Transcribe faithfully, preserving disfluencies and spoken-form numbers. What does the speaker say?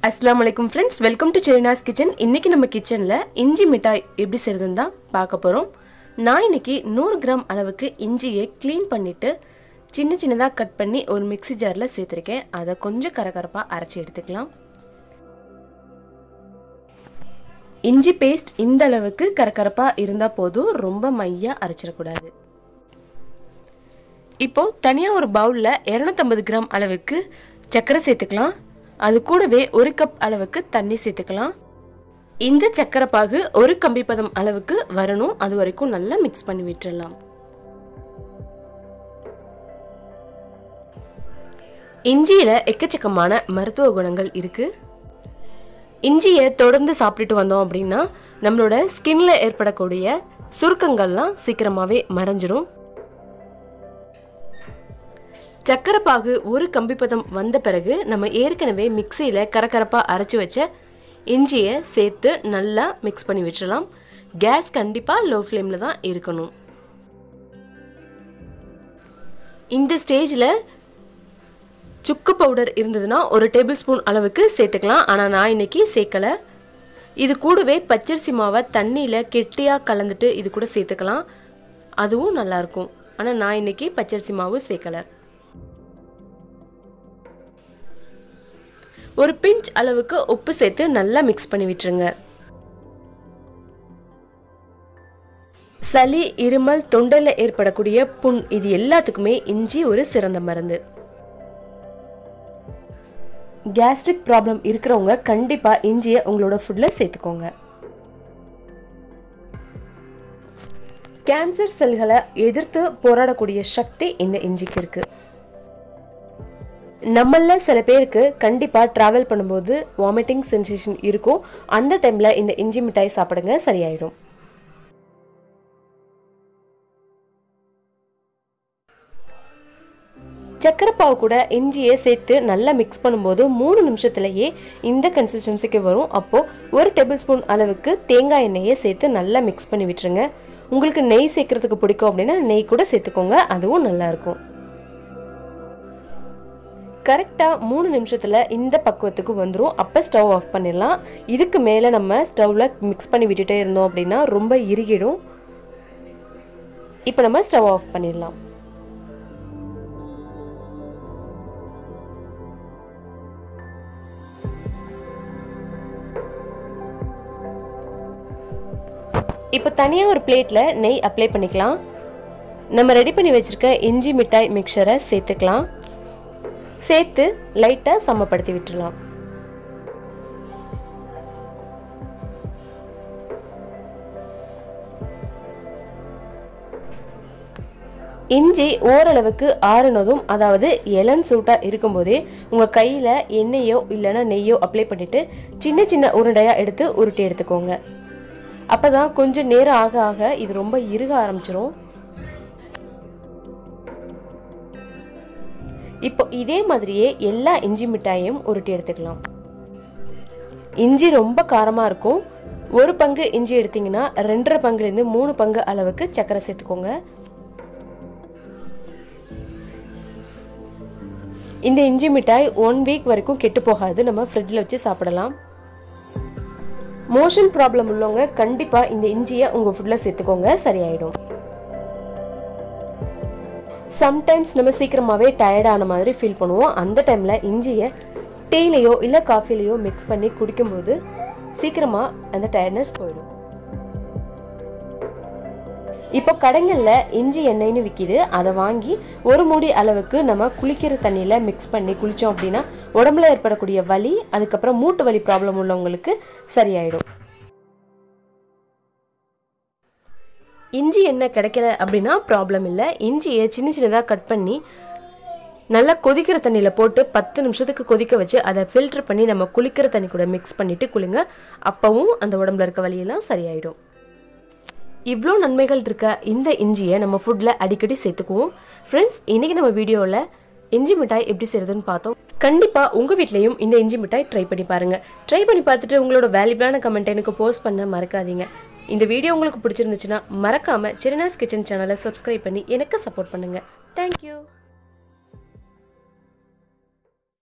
Assalamualaikum friends, welcome to CHERINA'S kitchen. இன்னைக்கு நம்ம கிச்சன்ல இஞ்சி மிட்டாய் எப்படி செய்யறதுன்னு தான் பார்க்க போறோம். நான் இன்னைக்கு நூறு கிராம் அளவுக்கு இஞ்சியை க்ளீன் பண்ணிட்டு சின்ன சின்னதா கட் பண்ணி ஒரு மிக்ஸி ஜார்ல சேர்த்திருக்கேன். அதை கொஞ்சம் கரகரப்பா அரைச்சு எடுத்துக்கலாம். இஞ்சி பேஸ்ட் இந்த அளவுக்கு கரகரப்பா இருந்தா போதும், ரொம்ப மையா அரைச்சிட கூடாது. இப்போ தனியா ஒரு பவுல்ல இருநூற்று ஐம்பது கிராம் அளவுக்கு சர்க்கரை சேர்த்துக்கலாம். அது கூடவே ஒரு கப் அளவுக்கு தண்ணி சேர்த்துக்கலாம். இந்த சர்க்கரை பாகு ஒரு கம்பி பதம் அளவுக்கு வரணும், அது வரைக்கும் நல்லா மிக்ஸ் பண்ணி விட்டுறலாம். இஞ்சியில எக்கச்சக்கமான மருத்துவ குணங்கள் இருக்கு. இஞ்சியை தொடர்ந்து சாப்பிட்டுட்டு வந்தோம் அப்படின்னா நம்மளோட ஸ்கின்ல ஏற்படக்கூடிய சுருக்கங்கள்லாம் சீக்கிரமாவே மறைஞ்சிரும். சக்கரை பாகு ஒரு கம்பி பதம் வந்த பிறகு நம்ம ஏற்கனவே மிக்சியில் கரகரப்பாக அரைச்சி வச்ச இஞ்சியை சேர்த்து நல்லா மிக்ஸ் பண்ணி விட்டுறலாம். கேஸ் கண்டிப்பாக லோ ஃப்ளேமில் தான் இருக்கணும். இந்த ஸ்டேஜில் சுக்கு பவுடர் இருந்ததுன்னா ஒரு டேபிள் ஸ்பூன் அளவுக்கு சேர்த்துக்கலாம். ஆனால் நான் இன்னைக்கு சேர்க்கலை. இது கூடவே பச்சரிசி மாவை தண்ணியில் கெட்டியாக கலந்துட்டு இது கூட சேர்த்துக்கலாம், அதுவும் நல்லாயிருக்கும். ஆனால் நான் இன்னைக்கு பச்சரிசி மாவு சேர்க்கலை. ஒரு பிஞ்ச் அளவுக்கு உப்பு சேர்த்து நல்லா மிக்ஸ் பண்ணி விட்டுருங்க. சளி, இருமல், தொண்டையில் ஏற்படக்கூடிய புண் இது எல்லாத்துக்குமே இஞ்சி ஒரு சிறந்த மருந்து. கேஸ்ட்ரிக் ப்ராப்ளம் இருக்கிறவங்க கண்டிப்பா இஞ்சியை உங்களோட ஃபுட்ல சேர்த்துக்கோங்க. கேன்சர் செல்களை எதிர்த்து போராடக்கூடிய சக்தி இந்த இஞ்சிக்கு இருக்கு. நம்மள சில பேருக்கு கண்டிப்பா டிராவல் பண்ணும்போது வாமிட்டிங் சென்சேஷன் இருக்கும். அந்த டைம்ல இந்த இஞ்சி மிட்டாய் சாப்பிடுங்க, சரியாயிடும். சக்கரை பாவு கூட இஞ்சியை சேர்த்து நல்லா மிக்ஸ் பண்ணும்போது மூணு நிமிஷத்துலயே இந்த கன்சிஸ்டன்சிக்கு வரும். அப்போ ஒரு டேபிள் ஸ்பூன் அளவுக்கு தேங்காய் எண்ணெயை சேர்த்து நல்லா மிக்ஸ் பண்ணி விட்டுருங்க. உங்களுக்கு நெய் சேர்க்கறதுக்கு பிடிக்கும் அப்படின்னா நெய் கூட சேர்த்துக்கோங்க, அதுவும் நல்லா இருக்கும். கரெக்டா மூணு நிமிஷத்துல இந்த பக்குவத்துக்கு வந்துடும். அப்ப ஸ்டவ் ஆஃப் பண்ணிடலாம். இதுக்கு மேல நம்ம ஸ்டவ்ல மிக்ஸ் பண்ணி விட்டுட்டே இருந்தோம் அப்படின்னா ரொம்ப இறுகிடும். இப்ப நம்ம ஸ்டவ் ஆஃப் பண்ணிடலாம். இப்ப தனியா ஒரு பிளேட்ல நெய் அப்ளை பண்ணிக்கலாம். நம்ம ரெடி பண்ணி வச்சிருக்க இஞ்சி மிட்டாய் மிக்சரை சேர்த்துக்கலாம். சேர்த்து லைட்டா சமப்படுத்தி விட்டுறலாம். இஞ்சி ஓரளவுக்கு ஆறுனதும், அதாவது இளம் சூட்டா இருக்கும் போதே உங்க கையில எண்ணெயோ இல்லைன்னா நெய்யோ அப்ளை பண்ணிட்டு சின்ன சின்ன உருண்டையா எடுத்து உருட்டி எடுத்துக்கோங்க. அப்பதான் கொஞ்சம் நேரம் ஆக ஆக இது ரொம்ப இறுக ஆரம்பிச்சிரும். இப்போ இதே மாதிரியே எல்லா இஞ்சி மிட்டாயையும் உருட்டி எடுத்துக்கலாம். இஞ்சி ரொம்ப காரமா இருக்கும். ஒரு பங்கு இஞ்சி எடுத்தீங்கன்னா ரெண்டரை பங்குல இருந்து மூணு பங்கு அளவுக்கு சர்க்கரை சேர்த்துக்கோங்க. இந்த இஞ்சி மிட்டாய் ஒன் வீக் வரைக்கும் கெட்டு போகாது, நம்ம ஃப்ரிட்ஜ்ல வச்சு சாப்பிடலாம். மோஷன் ப்ராப்ளம் உள்ளவங்க கண்டிப்பா இந்த இஞ்சியை உங்க ஃபுட்ல சேர்த்துக்கோங்க, சரியாயிடும். சம்டைம்ஸ் நம்ம சீக்கிரமாவே டயர்டான மாதிரி ஃபீல் பண்ணுவோம். அந்த டைம்ல இஞ்சியை டீலையோ இல்ல காஃபிலையோ மிக்ஸ் பண்ணி குடிக்கும்போது சீக்கிரமா அந்த டயர்ட்னஸ் போயிடும். இப்போ கடைகள்ல இஞ்சி எண்ணெய்னு விற்கிது, அதை வாங்கி ஒரு மூடி அளவுக்கு நம்ம குளிக்கிற தண்ணியில மிக்ஸ் பண்ணி குளிச்சோம் அப்படின்னா உடம்புல ஏற்படக்கூடிய வலி, அதுக்கப்புறம் மூட்டு வலி ப்ராப்ளம் உள்ளவங்களுக்கு சரியாயிடும். இஞ்சி எண்ணெய் கிடைக்கல அப்படின்னா ப்ராப்ளம் இல்லை. இஞ்சியை சின்ன சின்னதாக கட் பண்ணி நல்லா கொதிக்கிற தண்ணியில் போட்டு பத்து நிமிஷத்துக்கு கொதிக்க வச்சு அதை ஃபில்டர் பண்ணி நம்ம குளிக்கிற தண்ணி கூட மிக்ஸ் பண்ணிட்டு குளிங்க. அப்பவும் அந்த உடம்புல இருக்க வலியெல்லாம் சரியாயிடும். இவ்வளோ நன்மைகள் இருக்க இந்த இஞ்சியை நம்ம ஃபுட்டில் அடிக்கடி சேர்த்துக்குவோம். ஃப்ரெண்ட்ஸ், இன்னைக்கு நம்ம வீடியோவில் இஞ்சி மிட்டாய் எப்படி செய்யறதுன்னு பார்த்தோம். கண்டிப்பாக உங்கள் வீட்லேயும் இந்த இஞ்சி மிட்டாய் ட்ரை பண்ணி பாருங்கள். ட்ரை பண்ணி பார்த்துட்டு உங்களோட வேல்யூபிளான கமெண்ட் எனக்கு போஸ்ட் பண்ண மறக்காதீங்க. இந்த வீடியோ உங்களுக்கு பிடிச்சிருந்துச்சுன்னா மறக்காம செரினாஸ் கிச்சன் சேனலை சப்ஸ்கிரைப் பண்ணி எனக்கு சப்போர்ட் பண்ணுங்க. தேங்க்யூ.